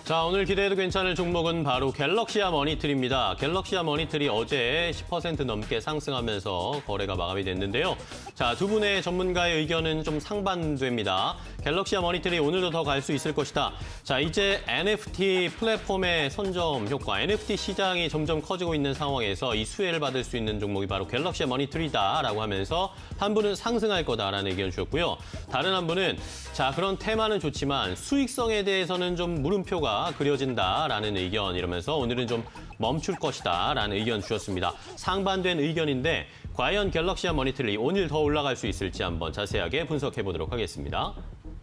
자, 오늘 기대해도 괜찮을 종목은 바로 갤럭시아 머니트리입니다. 갤럭시아 머니트리 어제 10% 넘게 상승하면서 거래가 마감이 됐는데요. 자, 두 분의 전문가의 의견은 좀 상반됩니다. 갤럭시아 머니트리 오늘도 더 갈 수 있을 것이다. 자, 이제 NFT 플랫폼의 선점 효과, NFT 시장이 점점 커지고 있는 상황에서 이 수혜를 받을 수 있는 종목이 바로 갤럭시아 머니트리다라고 하면서 한 분은 상승할 거다라는 의견 주셨고요. 다른 한 분은 자, 그런 테마는 좋지만 수익성에 대해서는 좀 물음표가 그려진다라는 의견 이러면서 오늘은 좀 멈출 것이다라는 의견 주셨습니다. 상반된 의견인데 과연 갤럭시아 머니트리 오늘 더 올라갈 수 있을지 한번 자세하게 분석해 보도록 하겠습니다.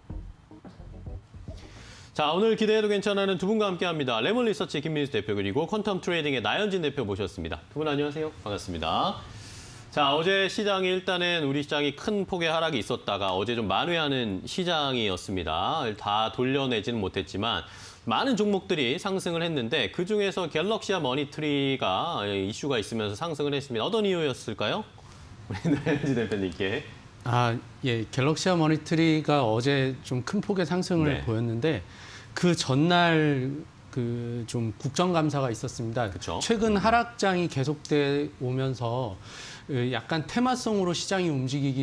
자, 오늘 기대해도 괜찮은 두 분과 함께합니다. 레몬 리서치 김민수 대표 그리고 퀀텀 트레이딩의 나현진 대표 모셨습니다. 두 분 안녕하세요. 반갑습니다. 자, 어제 시장이 일단은 우리 시장이 큰 폭의 하락이 있었다가 어제 좀 만회하는 시장이었습니다. 다 돌려내지는 못했지만 많은 종목들이 상승을 했는데 그중에서 갤럭시아 머니트리가 이슈가 있으면서 상승을 했습니다. 어떤 이유였을까요? 우리 나현진 대표님께. 예, 갤럭시아 머니트리가 어제 좀 큰 폭의 상승을 보였는데 그 전날 그 좀 국정감사가 있었습니다. 그쵸? 최근 하락장이 계속돼 오면서 약간 테마성으로 시장이 움직이기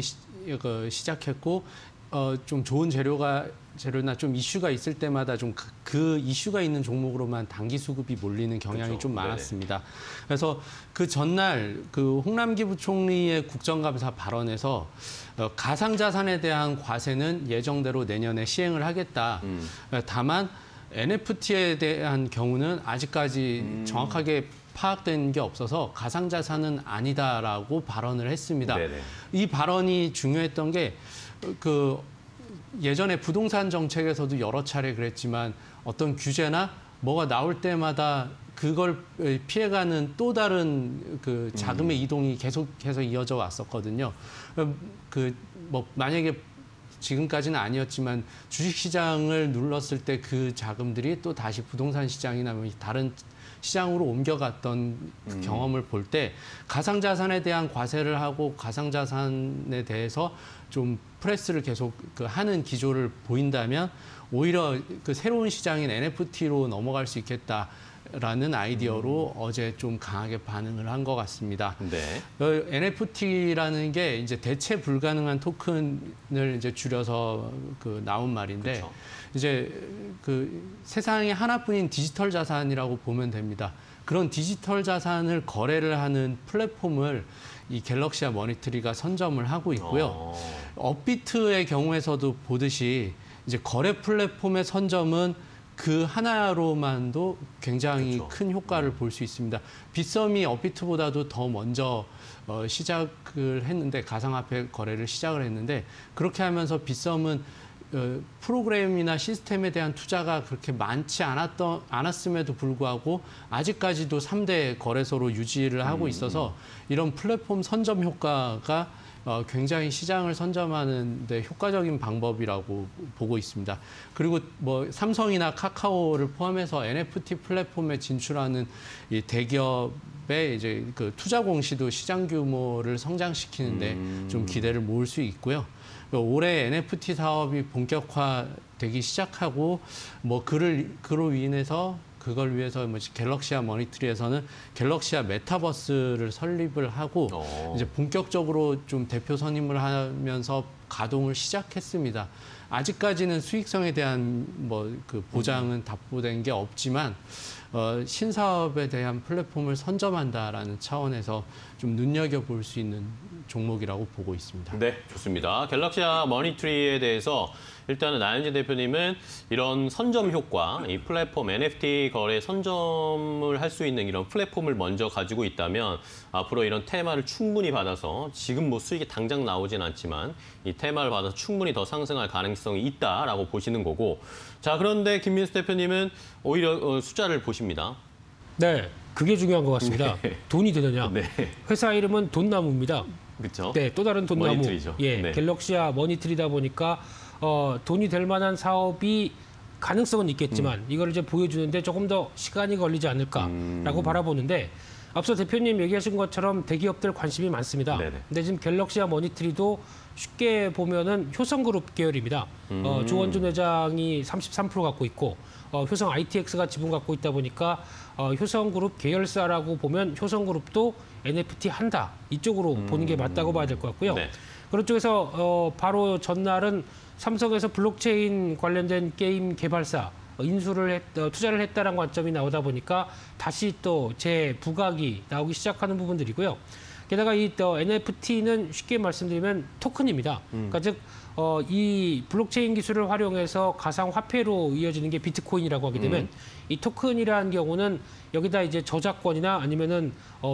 시작했고 좀 좋은 재료나 좀 이슈가 있을 때마다 좀 그 이슈가 있는 종목으로만 단기 수급이 몰리는 경향이 그쵸? 좀 많았습니다. 그래서 그 전날 그 홍남기 부총리의 국정감사 발언에서 가상자산에 대한 과세는 예정대로 내년에 시행을 하겠다. 다만 NFT에 대한 경우는 아직까지 정확하게 파악된 게 없어서 가상자산은 아니다라고 발언을 했습니다. 네네. 이 발언이 중요했던 게 그 예전에 부동산 정책에서도 여러 차례 그랬지만 어떤 규제나 뭐가 나올 때마다 그걸 피해가는 또 다른 그 자금의 이동이 계속해서 이어져 왔었거든요. 뭐 만약에 지금까지는 아니었지만 주식시장을 눌렀을 때 그 자금들이 또 다시 부동산 시장이나 다른 시장으로 옮겨갔던 그 경험을 볼 때 가상자산에 대한 과세를 하고 가상자산에 대해서 좀 프레스를 계속 하는 기조를 보인다면 오히려 그 새로운 시장인 NFT로 넘어갈 수 있겠다라는 아이디어로 어제 좀 강하게 반응을 한 것 같습니다. 네. NFT라는 게 이제 대체 불가능한 토큰을 이제 줄여서 나온 말인데 그쵸. 이제 그 세상에 하나뿐인 디지털 자산이라고 보면 됩니다. 그런 디지털 자산을 거래를 하는 플랫폼을 이 갤럭시아 머니트리가 선점을 하고 있고요. 업비트의 경우에서도 보듯이 이제 거래 플랫폼의 선점은 그 하나로만도 굉장히 그렇죠. 큰 효과를 볼 수 있습니다. 빗썸이 업비트보다도 더 먼저 시작을 했는데 가상화폐 거래를 시작을 했는데 그렇게 하면서 빗썸은 프로그램이나 시스템에 대한 투자가 그렇게 많지 않았음에도 불구하고 아직까지도 3대 거래소로 유지를 하고 있어서 이런 플랫폼 선점 효과가 굉장히 시장을 선점하는 데 효과적인 방법이라고 보고 있습니다. 그리고 뭐 삼성이나 카카오를 포함해서 NFT 플랫폼에 진출하는 이 대기업의 이제 그 투자 공시도 시장 규모를 성장시키는데 좀 기대를 모을 수 있고요. 올해 NFT 사업이 본격화되기 시작하고 뭐 그로 인해서 그걸 위해서 갤럭시아 머니트리에서는 갤럭시아 메타버스를 설립을 하고 이제 본격적으로 좀 대표 선임을 하면서 가동을 시작했습니다. 아직까지는 수익성에 대한 그 보장은 답보된 게 없지만 신사업에 대한 플랫폼을 선점한다라는 차원에서 좀 눈여겨볼 수 있는 종목이라고 보고 있습니다. 네, 좋습니다. 갤럭시아 머니트리에 대해서 일단은 나현진 대표님은 이런 선점 효과, 이 플랫폼 NFT 거래 선점을 할 수 있는 이런 플랫폼을 먼저 가지고 있다면 앞으로 이런 테마를 충분히 받아서 지금 뭐 수익이 당장 나오진 않지만 이 테마를 받아서 충분히 더 상승할 가능성이 있다라고 보시는 거고. 자, 그런데 김민수 대표님은 오히려 숫자를 보십니다. 네, 그게 중요한 것 같습니다. 네. 돈이 되느냐. 네. 회사 이름은 돈나무입니다. 그렇죠. 네, 또 다른 돈나무. 머니트리죠. 예, 네. 갤럭시아 머니트리다 보니까 돈이 될 만한 사업이 가능성은 있겠지만 이걸 이제 보여주는데 조금 더 시간이 걸리지 않을까라고 바라보는데 앞서 대표님 얘기하신 것처럼 대기업들 관심이 많습니다. 네네. 근데 지금 갤럭시아 머니트리도 쉽게 보면은 효성그룹 계열입니다. 조원준 회장이 33% 갖고 있고 효성 ITX가 지분 갖고 있다 보니까 효성그룹 계열사라고 보면 효성그룹도 NFT 한다. 이쪽으로 보는 게 맞다고 봐야 될 것 같고요. 네. 그런 쪽에서 바로 전날은 삼성에서 블록체인 관련된 게임 개발사 인수를 투자를 했다는 관점이 나오다 보니까 다시 또 재부각이 나오기 시작하는 부분들이고요. 게다가 이 NFT는 쉽게 말씀드리면 토큰입니다. 그러니까 즉 이 블록체인 기술을 활용해서 가상 화폐로 이어지는 게 비트코인이라고 하게 되면 이 토큰이라는 경우는 여기다 이제 저작권이나 아니면은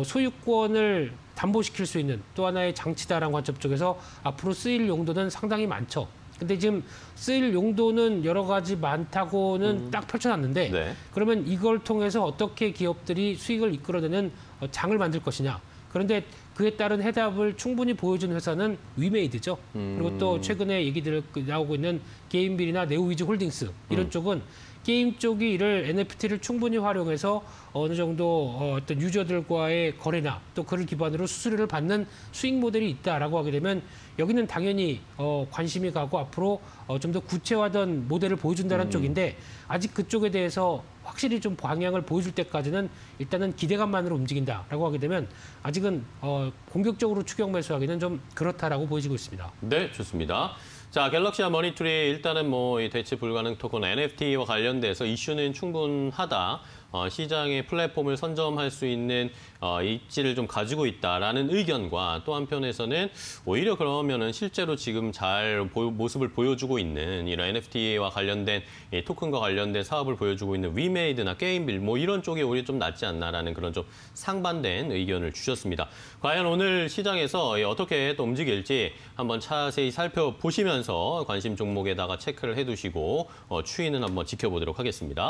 소유권을 담보시킬 수 있는 또 하나의 장치다라는 관점 쪽에서 앞으로 쓰일 용도는 상당히 많죠. 근데 지금 쓰일 용도는 여러 가지 많다고는 딱 펼쳐놨는데 네. 그러면 이걸 통해서 어떻게 기업들이 수익을 이끌어내는 장을 만들 것이냐. 그런데 그에 따른 해답을 충분히 보여준 회사는 위메이드죠. 그리고 또 최근에 얘기들 나오고 있는 게임빌이나 네오위즈 홀딩스 이런 쪽은 게임 쪽이 이를 NFT를 충분히 활용해서 어느 정도 어떤 유저들과의 거래나 또 그를 기반으로 수수료를 받는 수익 모델이 있다라고 하게 되면 여기는 당연히 관심이 가고 앞으로 좀 더 구체화된 모델을 보여준다는 쪽인데 아직 그쪽에 대해서 확실히 좀 방향을 보여줄 때까지는 일단은 기대감만으로 움직인다라고 하게 되면 아직은 공격적으로 추격 매수하기는 좀 그렇다라고 보여지고 있습니다. 네, 좋습니다. 자, 갤럭시와 머니투리 일단은 뭐 이 대체 불가능 토큰 NFT와 관련돼서 이슈는 충분하다. 시장의 플랫폼을 선점할 수 있는 입지를 좀 가지고 있다라는 의견과 또 한편에서는 오히려 그러면은 실제로 지금 잘 모습을 보여주고 있는 이런 NFT와 관련된 이 토큰과 관련된 사업을 보여주고 있는 위메이드나 게임빌 뭐 이런 쪽이 오히려 좀 낫지 않나라는 그런 좀 상반된 의견을 주셨습니다. 과연 오늘 시장에서 어떻게 또 움직일지 한번 자세히 살펴보시면서 관심 종목에다가 체크를 해두시고 추이는 한번 지켜보도록 하겠습니다.